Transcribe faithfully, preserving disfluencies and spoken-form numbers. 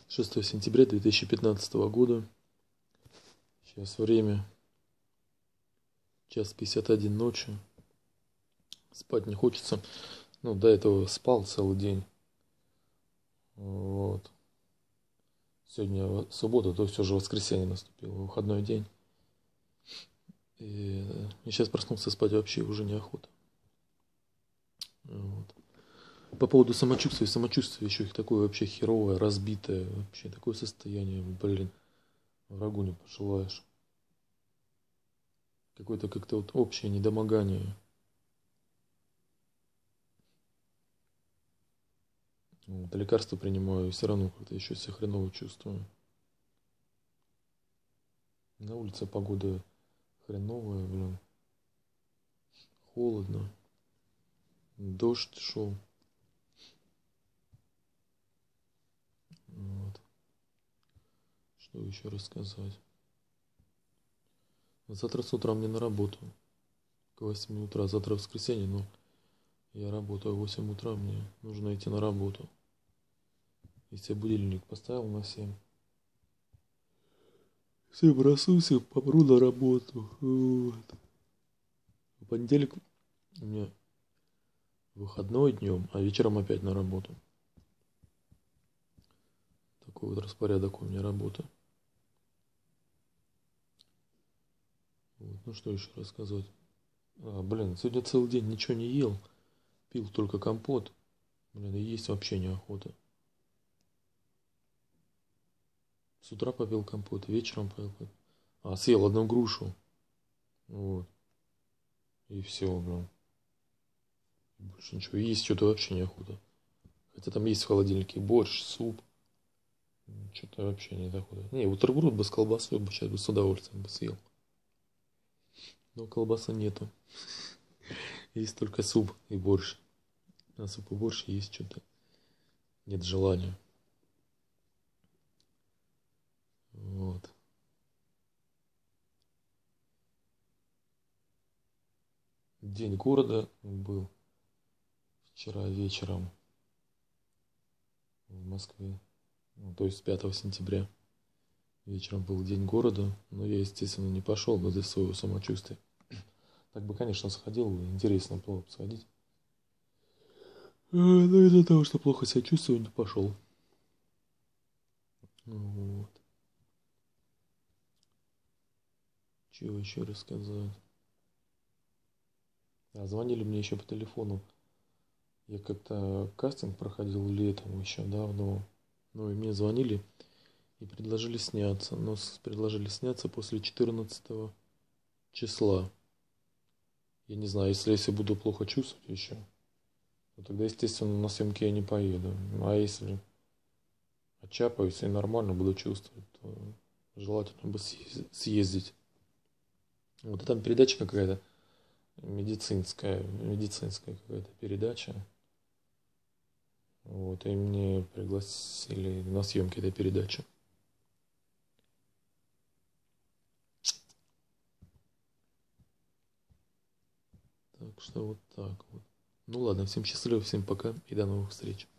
шестое сентября две тысячи пятнадцатого года. Сейчас время час пятьдесят один ночи. Спать не хочется. Ну, до этого спал целый день. Вот. Сегодня суббота, то есть уже воскресенье наступило, выходной день. И, и сейчас проснулся, спать вообще уже неохота. Вот. По поводу самочувствия, самочувствие еще их такое вообще херовое, разбитое, вообще такое состояние, блин, врагу не пожелаешь. Какое-то как-то вот общее недомогание. Вот, лекарства принимаю, и все равно как-то еще себя хреново чувствую. На улице погода хреновая, блин. Холодно. Дождь шел. Вот. Что еще рассказать? Завтра с утра мне на работу. К восьми утра. Завтра воскресенье, но я работаю в восемь утра, мне нужно идти на работу. Если я будильник поставил на семь. Все, проснусь и попру на работу. Вот. В понедельник у меня выходной днем, а вечером опять на работу. Такой вот распорядок у меня работы. Вот. Ну что еще рассказывать? А, блин, сегодня целый день ничего не ел. Пил только компот. Блин, и есть вообще неохота. С утра попил компот, вечером попил компот. А, съел одну грушу. Вот. И все, блин. Больше ничего. Есть что-то вообще неохота. Хотя там есть в холодильнике борщ, суп. Что-то вообще не доходит. Не, бутерброд бы с колбасой бы сейчас бы с удовольствием бы съел. Но колбасы нету. Есть только суп и борщ. А суп и борщ есть что-то. Нет желания. Вот. День города был вчера вечером в Москве. Ну, то есть пятого сентября. Вечером был день города, но я, естественно, не пошел из-за своего самочувствия. Так бы, конечно, сходил, интересно было бы сходить. Но из-за того, что плохо себя чувствую, не пошел. Вот. Чего еще рассказать? А, звонили мне еще по телефону. Я как-то кастинг проходил летом еще давно. Ну и мне звонили и предложили сняться. Но предложили сняться после четырнадцатого числа. Я не знаю, если я себя буду плохо чувствовать еще, то тогда, естественно, на съемки я не поеду. А если отчапаюсь и нормально буду чувствовать, то желательно бы съездить. Вот там передача какая-то медицинская, медицинская какая-то передача. Вот, и мне пригласили на съемки этой передачи. Так что вот так вот. Ну ладно, всем счастливо, всем пока и до новых встреч.